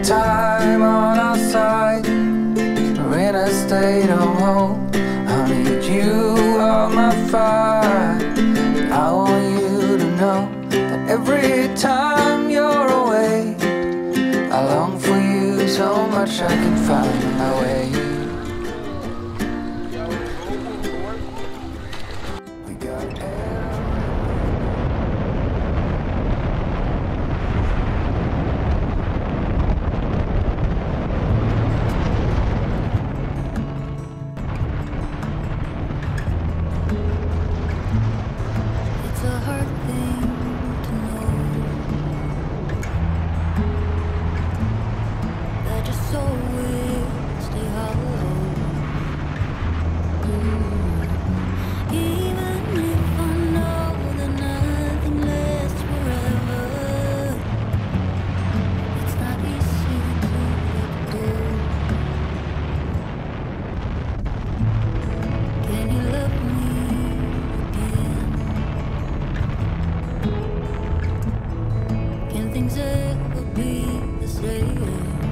time on our side. We're in a state of hope. I need you on my fire. I want you to know that every time you're away, I long for you so much I can find my way. We got air. It's a hard thing to know that your soul will stay hollow. Even if I know that nothing lasts forever, it's not easy to let go. Can you love me again? Can things ever be the same?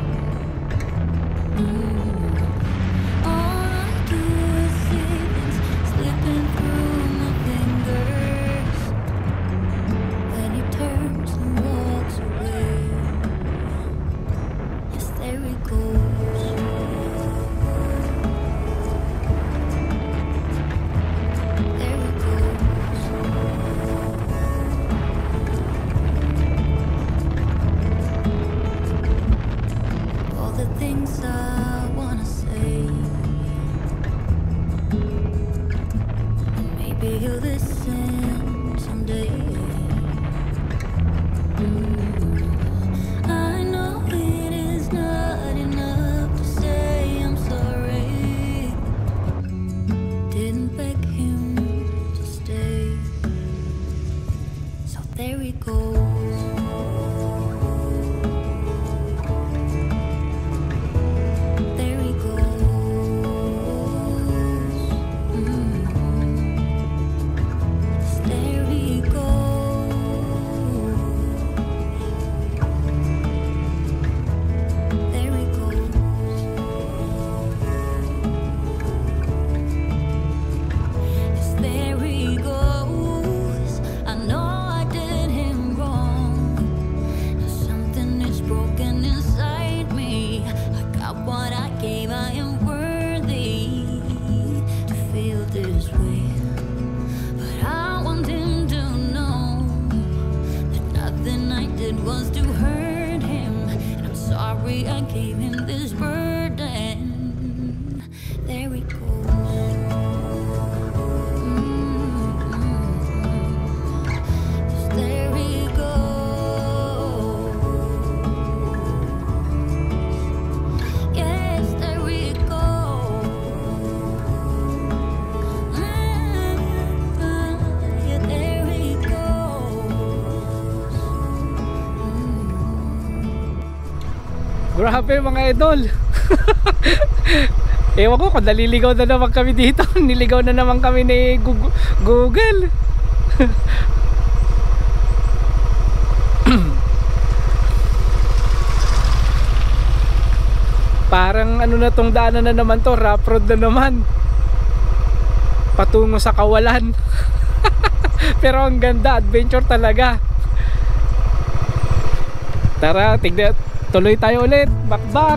All I do is see things slipping through my fingers when he turns and walks away. Yes, there he goes. There he goes. All the things I wanna say, maybe he'll listen someday. I know it is not enough to say I'm sorry. Didn't beg him to stay, so there he goes. There he goes. There he goes. There he goes. Yes, there he goes. I know I did him wrong. Now something is broken inside me. I got what I gave. I am worthy to feel this way. But I want him to know that nothing I did was to hurt him. And I'm sorry I gave him this burden. There he goes. Yes, there he goes. Yes, there he goes. Yeah, there he goes. Grabe mga idol. Ewan ko kung naliligaw na naman kami dito. Niligaw na naman kami ni Google. Parang ano na tong daanan na naman to, rough road na naman. Patungo sa kawalan. Pero ang ganda, adventure talaga. Tara, tignan, tuloy tayo ulit. Back.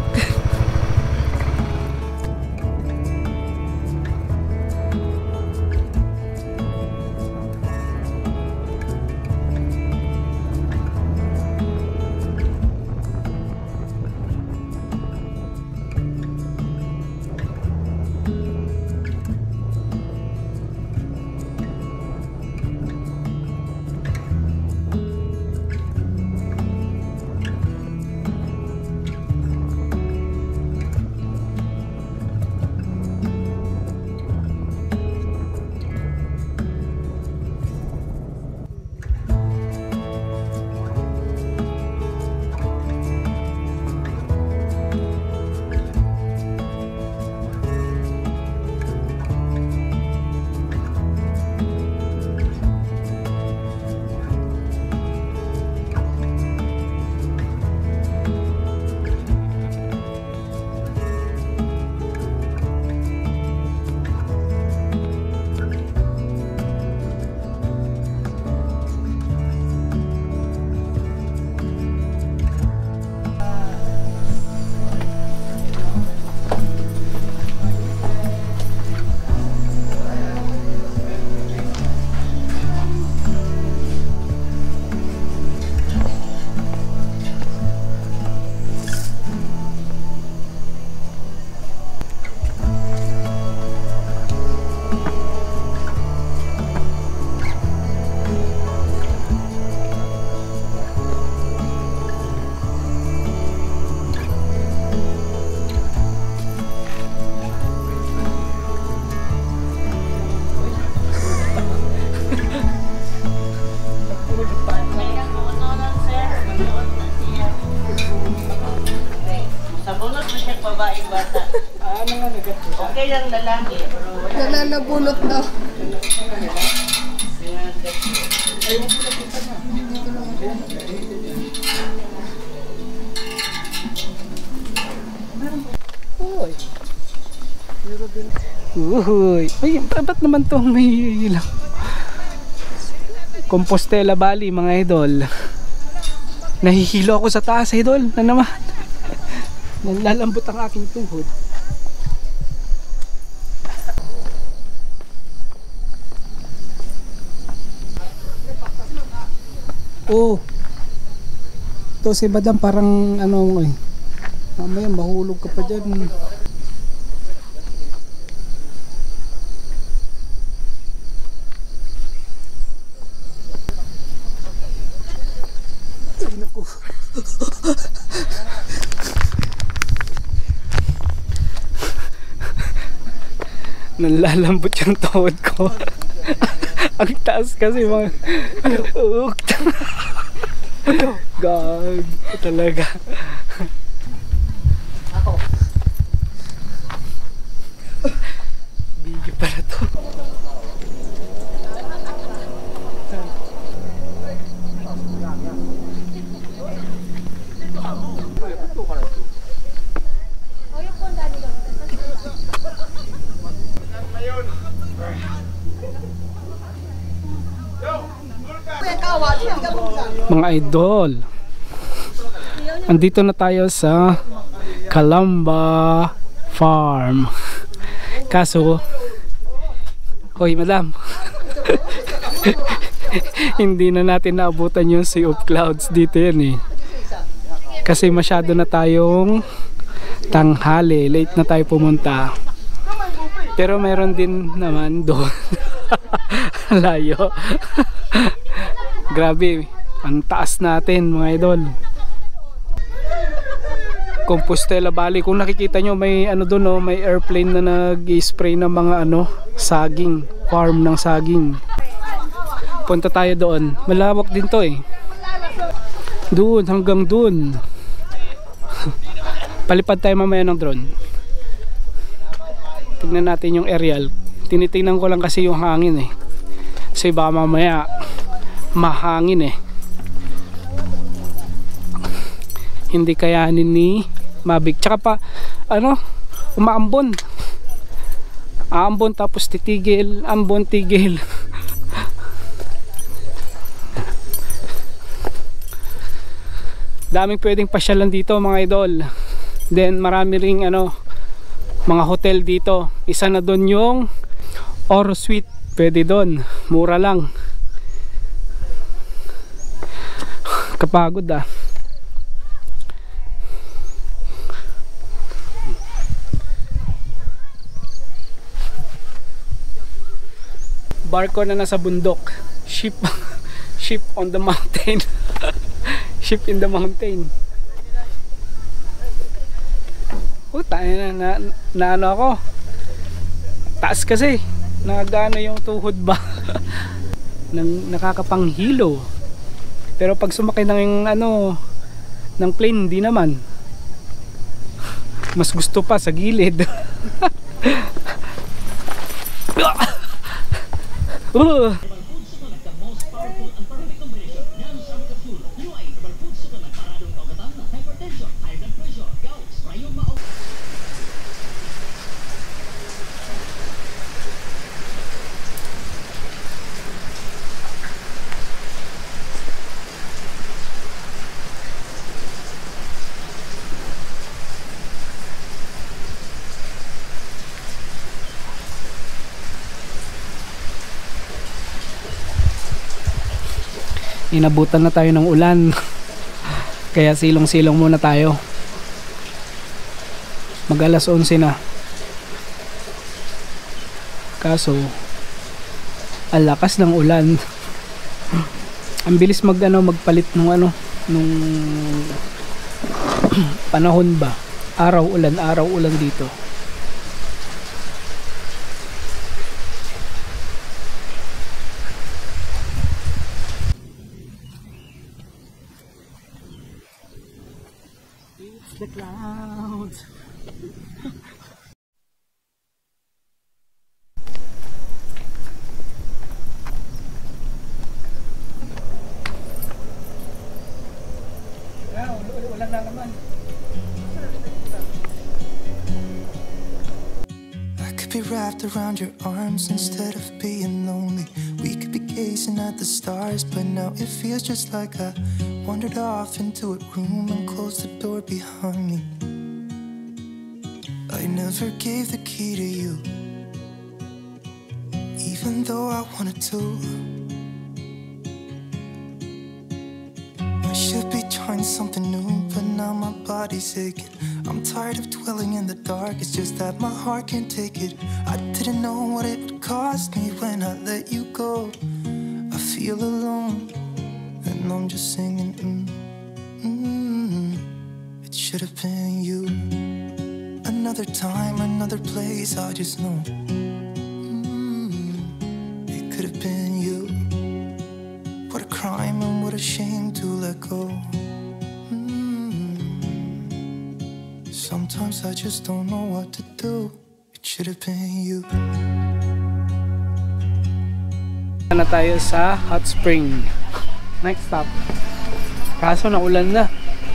babaeng bata. Ano nga nagkakita? Okay lang lalaki, pero wala. Nananabunot daw. Uy. Uy. Ay, ba't naman to may ilang? Compostela Valley, mga idol. Nahihilo ako sa taas, idol. Na naman. Nalalambot ang aking tuhod. Oh. Ito si Madam parang ano eh. Mamaya mahulog ka pa dyan. Ay, naku. Nalalambot yung tuhod ko. Ang taas kasi mga God talaga. Video pala to. Mga idol, andito na tayo sa Calamba Farm. Kaso, hoy madam, hindi na natin naabutan yung Sea of Clouds dito yan eh. Kasi masyado na tayong tanghali, late na tayo pumunta. Pero meron din naman doon. Layo. Grabe, ang taas natin mga idol. Compostela Valley, kung nakikita nyo may ano doon, no, may airplane na nag-spray ng mga ano, saging, farm ng saging. Punta tayo doon, malawak din to eh. Doon hanggang doon. Palipad tayo mamaya ng drone. Tignan natin yung aerial. Tinitingnan ko lang kasi yung hangin eh. Kasi baka mamaya mahangin eh. Hindi kayanin ni Mavic. Tsaka pa ano, umaambon. Aambon tapos titigil, ambon tigil. Daming pwedeng pasyalan dito mga idol. Then marami ring ano, mga hotel dito. Isa na doon yung Oro Suite. Pwede doon, mura lang. Kapagod ah. Barko na nasa bundok. Ship ship on the mountain. Ship in the mountain. Oh, tayo na ano ako. Taas kasi. Nagano yung tuhod ba? Nakakapanghilo. Pero pag sumakay ng ano ng plane, hindi naman. Mas gusto pa sa gilid. Inabutan na tayo ng ulan. Kaya silong-silong muna tayo. Mag alas 11 na. Kaso ang lakas ng ulan. Ang bilis magpalit nung nung panahon ba. Araw ulan dito. The clouds. Wala na naman. I could be wrapped around your arms instead of being lonely. We could be gazing at the stars, but now it feels just like I wandered off into a room and closed the door behind me. I never gave the key to you, even though I wanted to. I should be trying something new, but now my body's aching. I'm tired of dwelling in the dark, it's just that my heart can't take it. I didn't know what it would cost me when I let you go. I feel alone, and I'm just singing, It should have been you. Another time, another place, I just know. It could have been you. What a crime and what a shame to let go. Sometimes I just don't know what to do. It should have been you. Na tayo sa hot spring. Next stop. Kaso naulan na.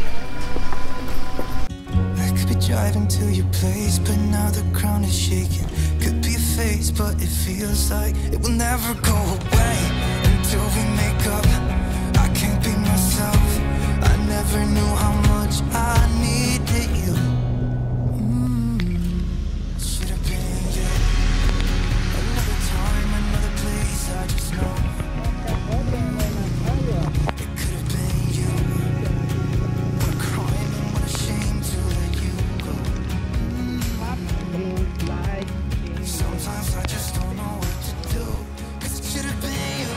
I could be driving to your place, but now the ground is shaking. Could be a phase, but it feels like it will never go away until we make up. I can't be myself. I never knew how much I needed you. Should have been you. Another time, another place, I just know. It could have been you. What a crime and what a shame to let you go. Sometimes I just don't know what to do, 'cause it should have been you.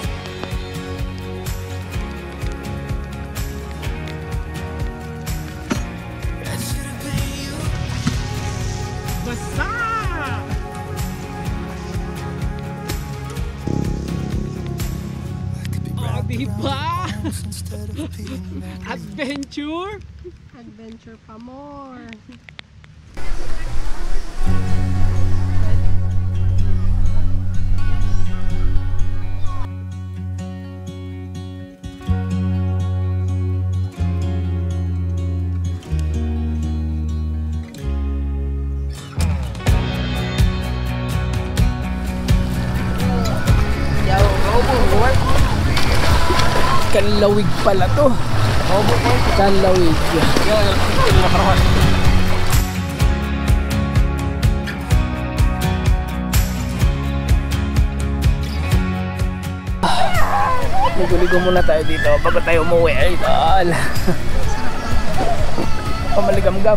It should have been you. Basta! I could be wrapped diba? around your arms instead of being lonely. Adventure! Adventure pa more. Kanlawig pala to. Kanlawig. Ligo-ligo muna tayo dito bago tayo umuwi, idol. Pamaligam-gam.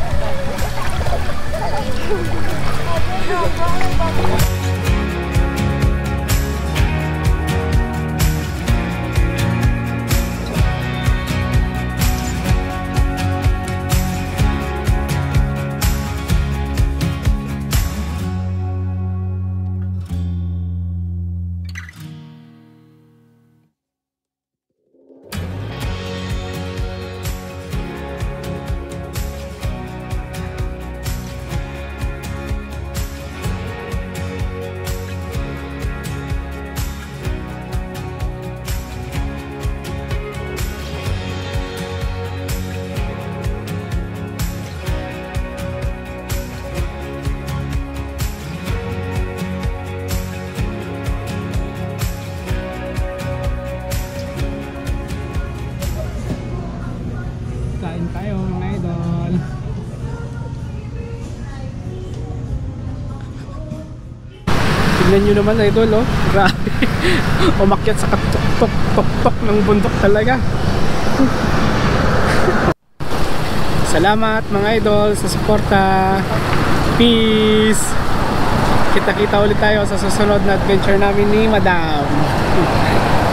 Kain tayo mga idol. Tignan nyo naman idol, oh. Grabe. Umakyat sa katok-tok-tok ng bundok talaga. Salamat mga idol sa suporta. Peace. Kita-kita ulit tayo sa susunod na adventure namin ni Madam.